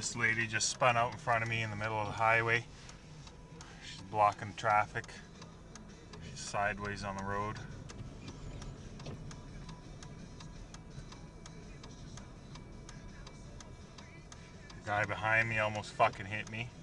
This lady just spun out in front of me in the middle of the highway. She's blocking traffic. She's sideways on the road. The guy behind me almost fucking hit me.